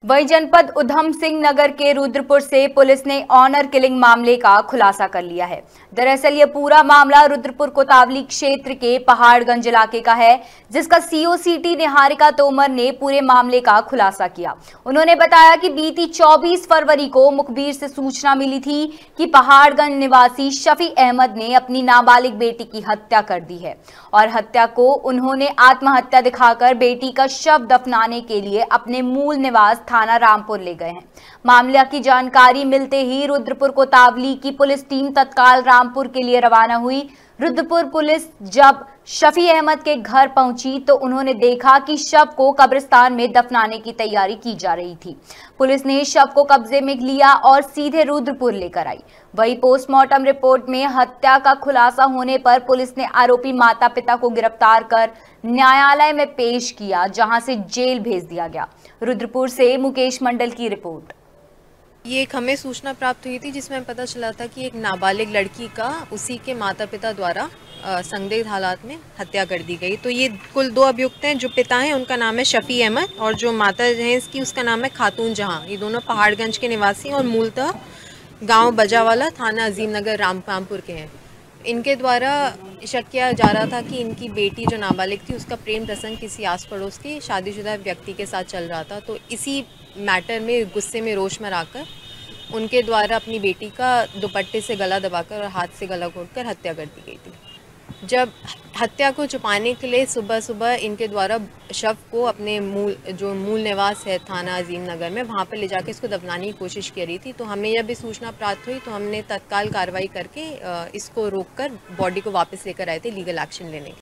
वही जनपद उधम सिंह नगर के रुद्रपुर से पुलिस ने ऑनर किलिंग मामले का खुलासा कर लिया है। दरअसल ये पूरा मामला रुद्रपुर कोतवाली क्षेत्र के पहाड़गंज इलाके का है, जिसका सीओसीटी निहारिका तोमर ने पूरे मामले का खुलासा किया। उन्होंने बताया कि बीती 24 फरवरी को मुखबिर से सूचना मिली थी कि पहाड़गंज निवासी शफी अहमद ने अपनी नाबालिग बेटी की हत्या कर दी है और हत्या को उन्होंने आत्महत्या दिखाकर बेटी का शव दफनाने के लिए अपने मूल निवास थाना रामपुर ले गए हैं। मामले की जानकारी मिलते ही रुद्रपुर कोतवाली की पुलिस टीम तत्काल रामपुर के लिए रवाना हुई। रुद्रपुर पुलिस जब शफी अहमद के घर पहुंची तो उन्होंने देखा कि शव को कब्रिस्तान में दफनाने की तैयारी की जा रही थी। पुलिस ने शव को कब्जे में लिया और सीधे रुद्रपुर लेकर आई। वही पोस्टमार्टम रिपोर्ट में हत्या का खुलासा होने पर पुलिस ने आरोपी माता पिता को गिरफ्तार कर न्यायालय में पेश किया, जहां से जेल भेज दिया गया। रुद्रपुर से मुकेश मंडल की रिपोर्ट। ये एक हमें सूचना प्राप्त हुई थी जिसमें पता चला था कि एक नाबालिग लड़की का उसी के माता पिता द्वारा संदिग्ध हालात में हत्या कर दी गई। तो ये कुल 2 अभियुक्त हैं। जो पिता हैं उनका नाम है शफी अहमद और जो माता है इसकी उसका नाम है खातून जहां। ये दोनों पहाड़गंज के निवासी और मूलतः गांव बजावाला थाना अजीम नगर रामपुर के हैं। इनके द्वारा शक किया जा रहा था कि इनकी बेटी जो नाबालिग थी उसका प्रेम प्रसंग किसी आस पड़ोस के शादीशुदा व्यक्ति के साथ चल रहा था। तो इसी मैटर में गुस्से में रोष में आकर उनके द्वारा अपनी बेटी का दुपट्टे से गला दबाकर और हाथ से गला घोंटकर हत्या कर दी गई थी। जब हत्या को छुपाने के लिए सुबह सुबह इनके द्वारा शव को अपने मूल निवास है थाना अजीम नगर में, वहाँ पर ले जाकर इसको दफनाने की कोशिश की रही थी। तो हमें जब भी सूचना प्राप्त हुई तो हमने तत्काल कार्रवाई करके इसको रोककर बॉडी को वापस लेकर आए थे लीगल एक्शन लेने के लिए।